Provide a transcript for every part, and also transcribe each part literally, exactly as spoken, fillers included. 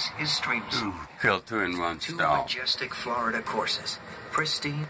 This is Streams. Ooh, killed two in one Two stall. majestic Florida courses. Pristine.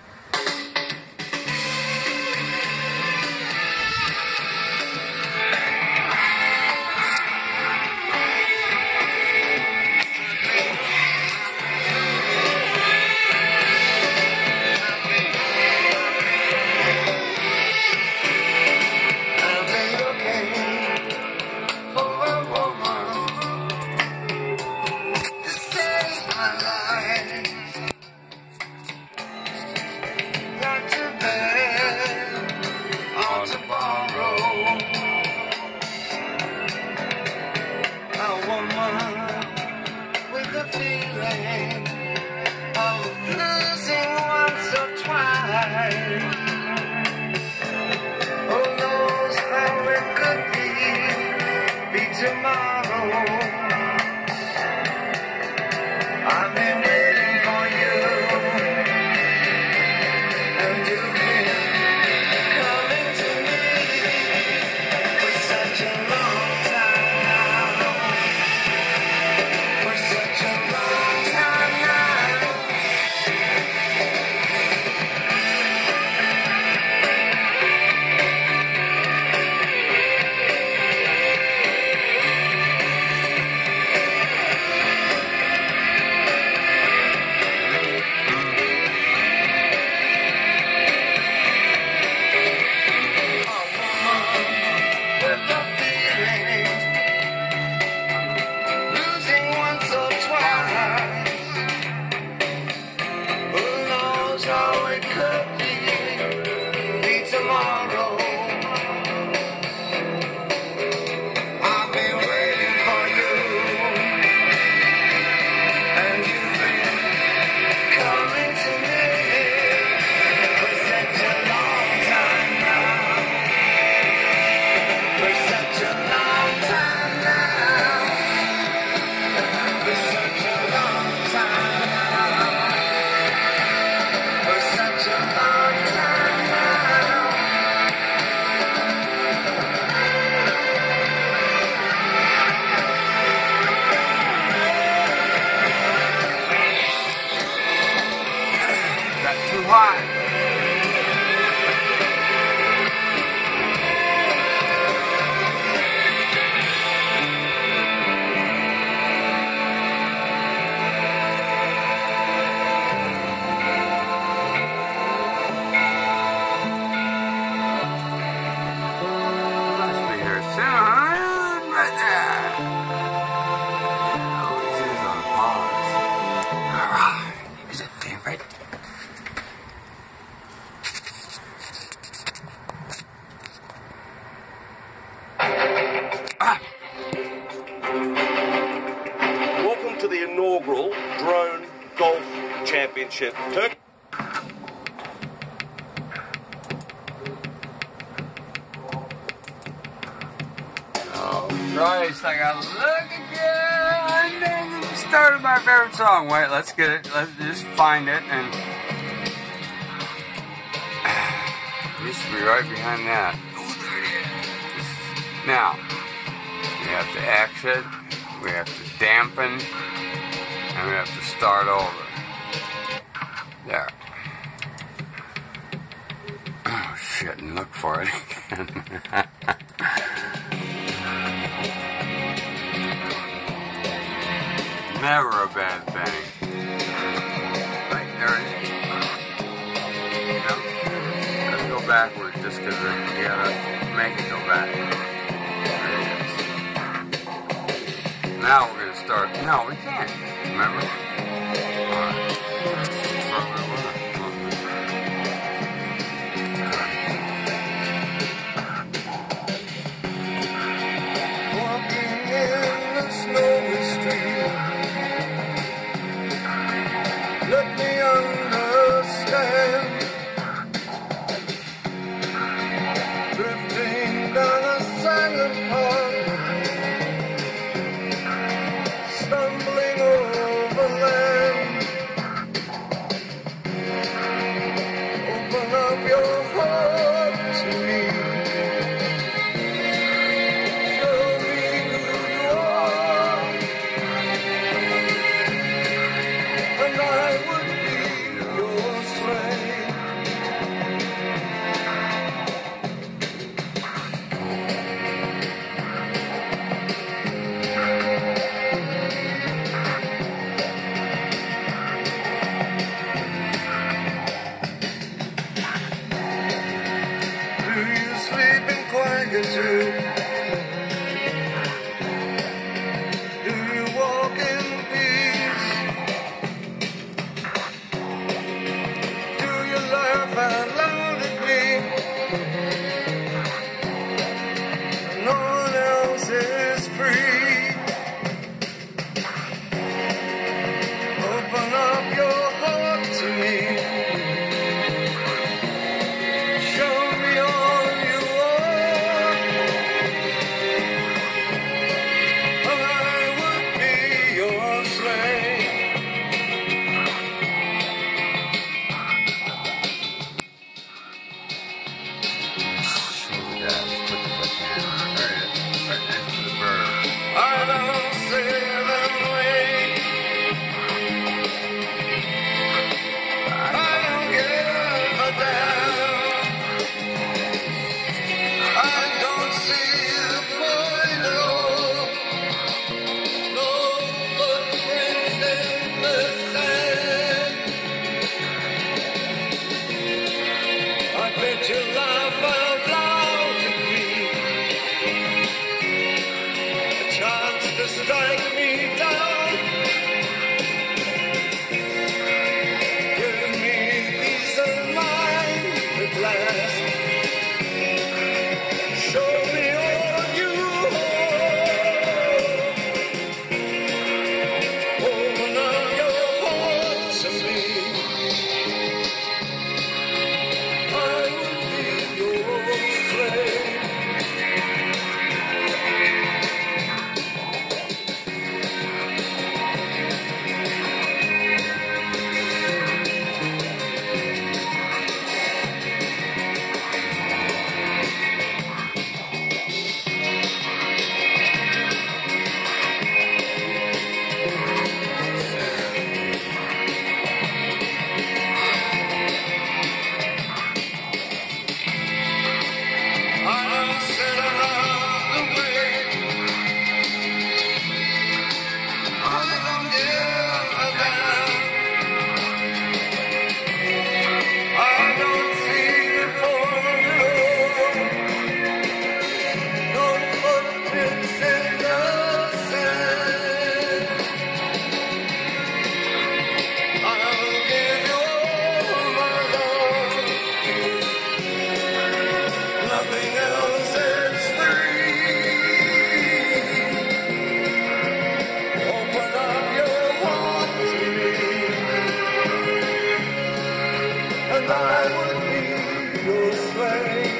Championship. Turk. Oh Christ, I gotta look again. Started my favorite song. Wait, let's get it. Let's just find it and it used to be right behind that. Oh, there it is. Now we have to exit, we have to dampen, and we have to start over. There. Oh shit, and look for it again. Never a bad thing. Right, there it is. Yep. Let's go backwards just because you gotta make it go back. There it is. Now we're gonna start. No, we can't. Remember? Alright. Stumbling over land make it through? Do you walk in peace? Do you laugh out loud at me? No one else is free. Open up your heart to me. Show me all you are, and I would be your slave. I don't say them late. I don't give a damn. I don't see the point at all. No footprints in the sand. I bet you laugh out loud at me. A chance to strike me down. Give me peace of mind at last. Show me all you hold. Open up your heart to me. I would be your slave. I don't sit around and wait. I don't give a damn. I don't see the point at all. No footprints in the sand. I'll give you all my love. Nothing else is free. Open up your heart to me, and I would be your slave.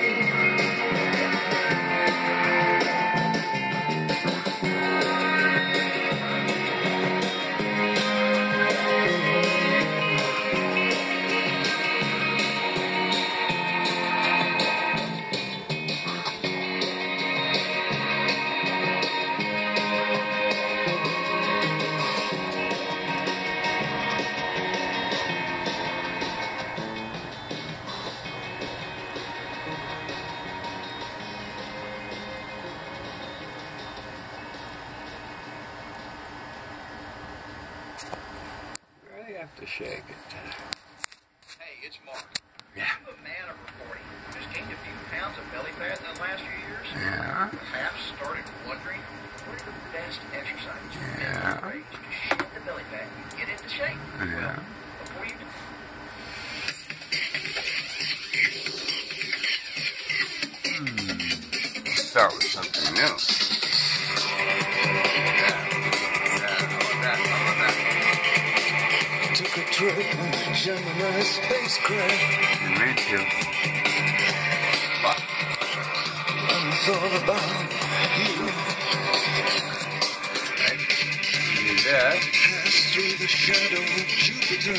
Really have to shake it. Hey, it's Mark. Yeah. I'm a man of reporting. Just gained a few pounds of belly fat in the last few years. Yeah. Perhaps started wondering what are the best exercises for men Yeah. to raise to shed the belly fat and get into shape. Yeah. Well, before you do, Start with something new. Yeah. Yeah. How about that? How about that? Took a trip in a Gemini spacecraft. You made to. Fuck. And it's all about you. Right? You did. Passed through the shadow of Jupiter.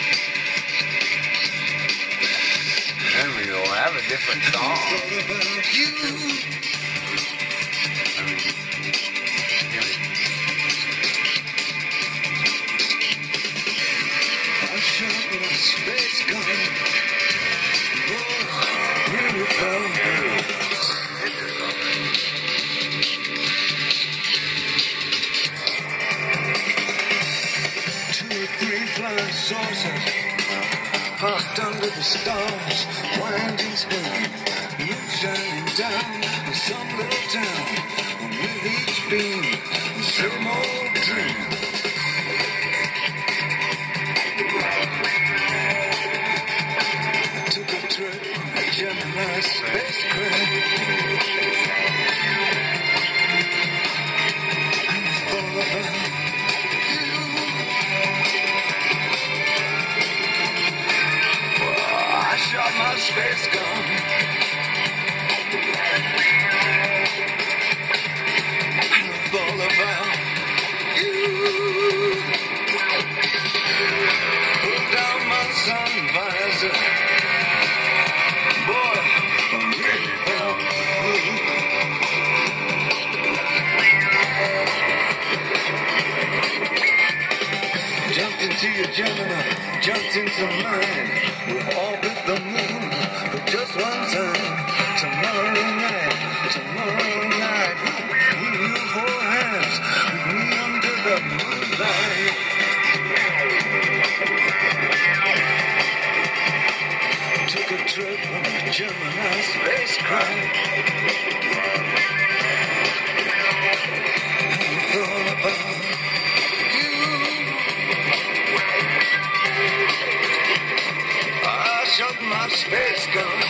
And we'll have a different It's song. all about you. I mean, you know, I shot with a space gun. Boy, really felt good. hit this already. Two or three flying saucers parked under the stars, winding spin, moonshine. shining down in some little town. With each beam, the same old dream. I took a trip on a Gemini spacecraft. And I thought about you. Well, I shot my space gun. All about you. Pull down my sun visor. Boy, I really felt blue. Jumped into your Gemini, jumped into mine. We'll orbit the moon for just one time. Tomorrow night, tomorrow night. Will you hold hands with me under the moonlight? Took a trip on a Gemini spacecraft. And I thought about you. I shot my space gun.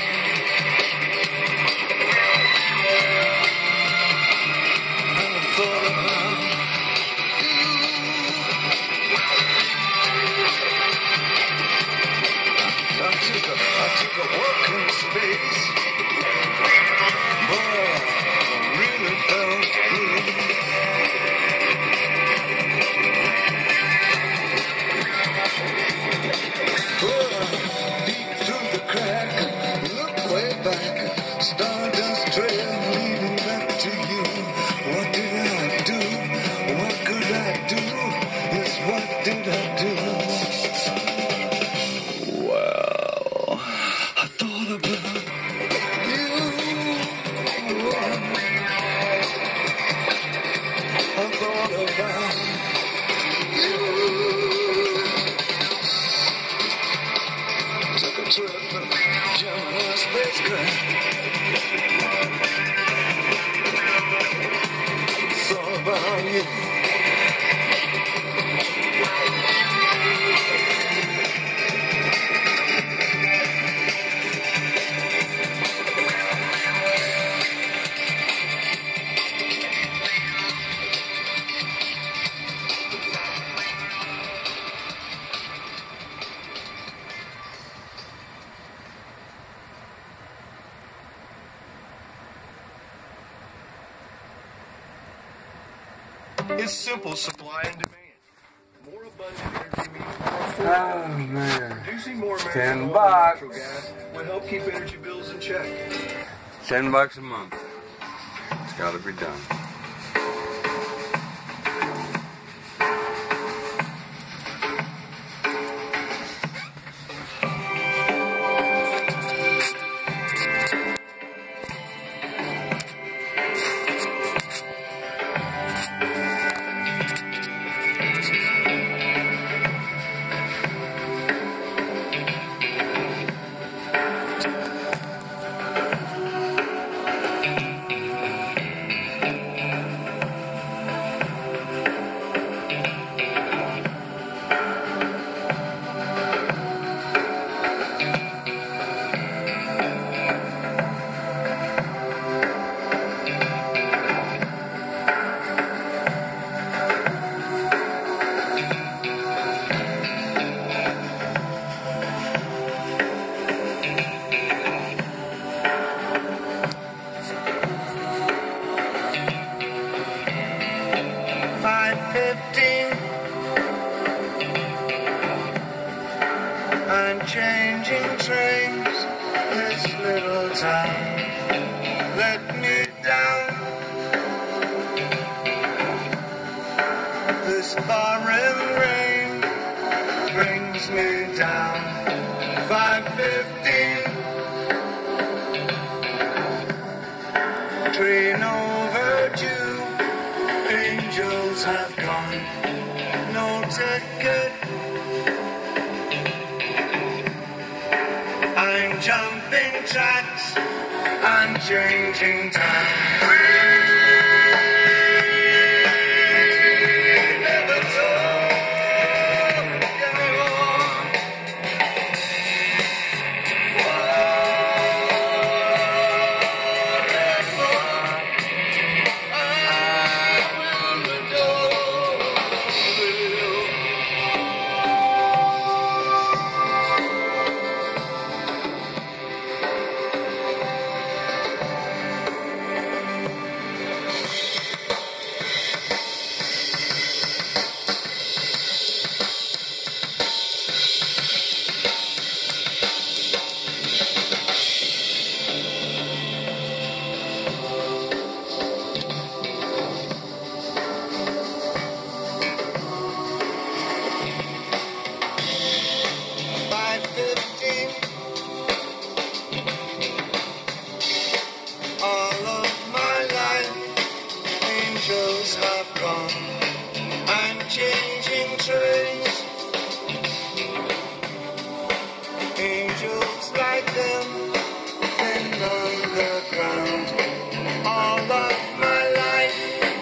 It's simple supply and demand. More abundant energy means more affordable. Oh, man. Producing more American Ten oil and bucks. natural gas will help keep energy bills in check. Ten bucks a month. It's got to be done. Changing trains, this little town let me down. This foreign rain brings me down. five fifteen, train overdue, angels have gone, no ticket. I'm jumping tracks, I'm changing time. Never talk anymore. All of my life, angels have gone. I'm changing trains. Angels like them, then on the ground. All of my life,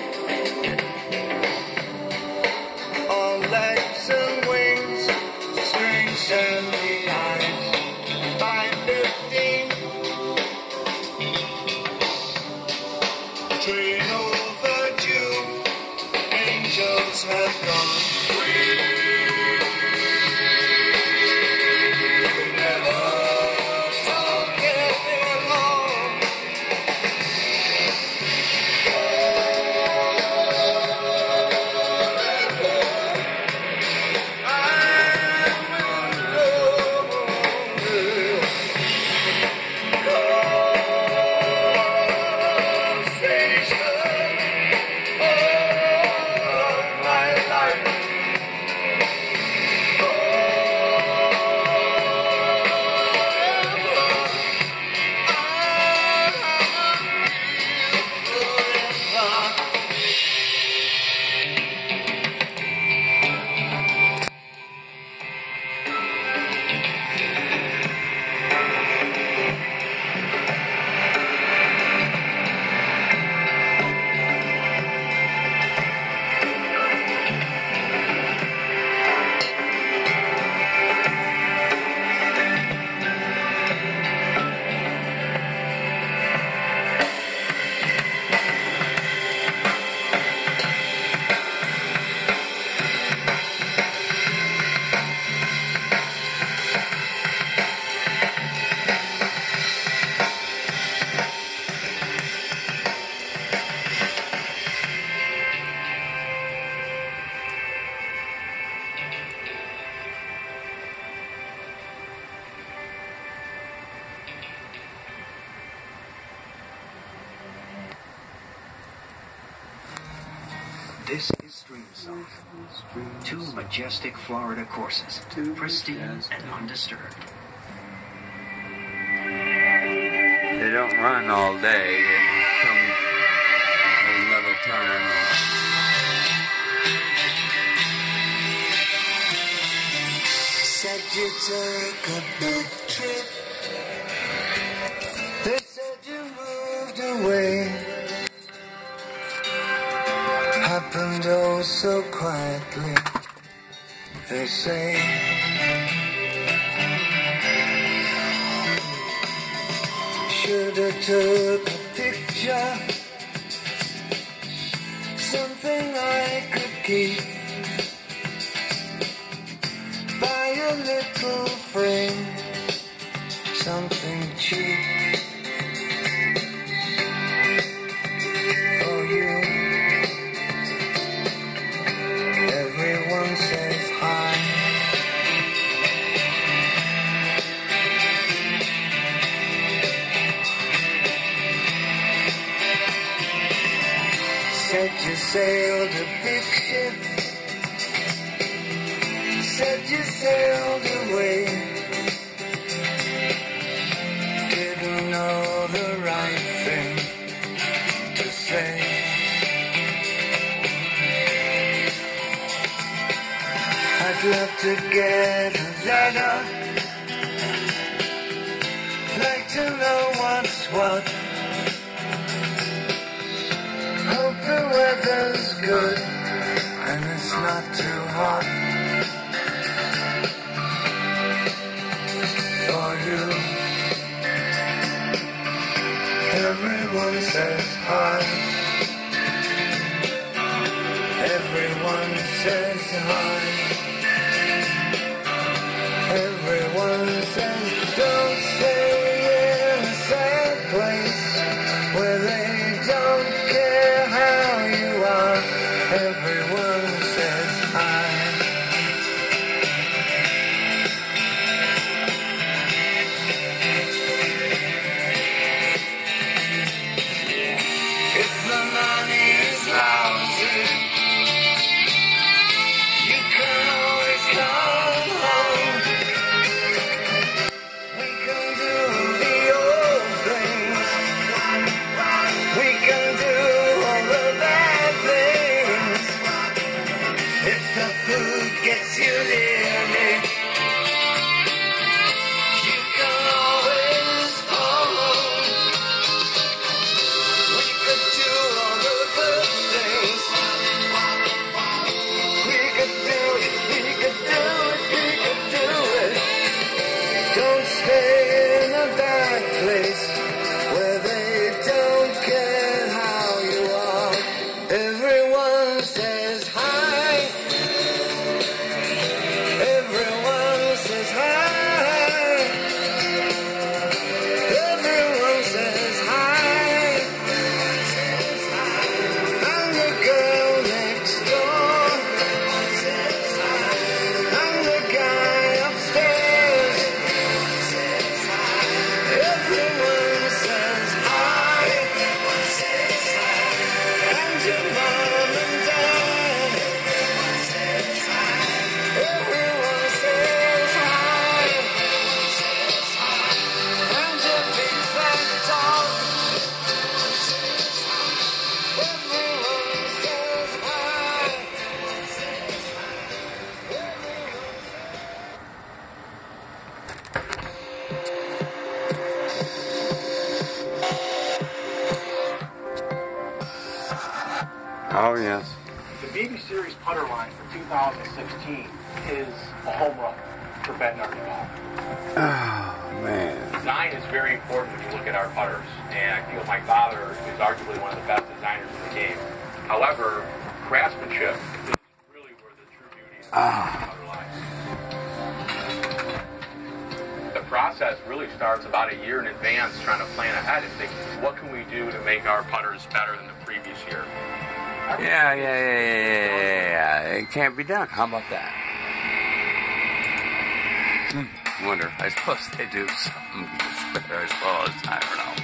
all legs and wings, strings and eyes. By fifteen. Train overdue, angels have gone. We never talk anymore. This is Stream Song. Two majestic Florida courses, pristine and undisturbed. They don't run all day. They come at another time. Said you took a big trip. They said you moved away. Happened oh so quietly, they say. Should've took a picture, something I could keep. Buy a little frame, something cheap for you. Everyone says hi. Said you sailed a big ship. Said you sailed away. Didn't know the right thing to say. I'd love to get a letter. Like to know what's what. good, and it's not too hot for you. Everyone says hi. Everyone says hi. Everyone says don't stay in a sad place where they don't care how you are. Everyone says hi. If the money is lousy, you can always come home. We can do the old things. We can do all the bad things. If the food gets you near me, you can always come home. We could do all the good things. We could do it, we could do it, we could do it. Don't stay in a bad place where they don't care how you are. Everyone says hi. Everyone says hi. Everyone says hi. I'm the girl next door. I'm the guy upstairs. Everyone says hi. And your mom and dad. Everyone says hi. And your big fat dog. Everyone says hi. Oh, yes. The B B Series putter line for two thousand sixteen is a home run for Ben Nardi-Ball. Oh, man. Design is very important when you look at our putters, and I feel my father is arguably one of the best designers in the game. However, craftsmanship is really where the true beauty of the putter lies. The process really starts about a year in advance, trying to plan ahead and think, what can we do to make our putters better than the previous year? Yeah, yeah, yeah, yeah, yeah, yeah, yeah. It can't be done. How about that? Hmm. Wonder. I suppose they do something better. I suppose. I don't know.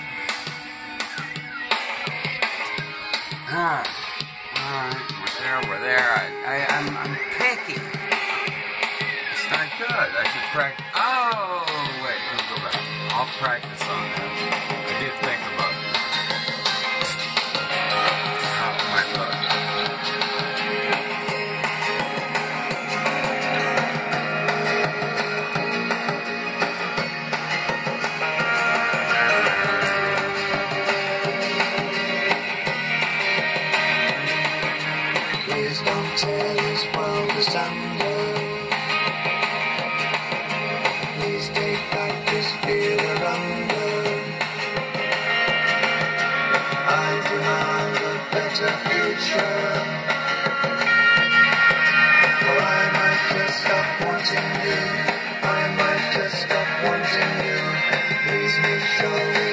Huh. Alright. We're there. We're there. I, I, I'm, I'm picky. It's not good. I should practice. Oh, wait. Let me go back. I'll practice on that. I did think about it. Oh, my God. Please don't tear this world asunder. Please take back this fear we're under. I demand a better future. Or I might just stop wanting you. I might just stop wanting you. Please make sure we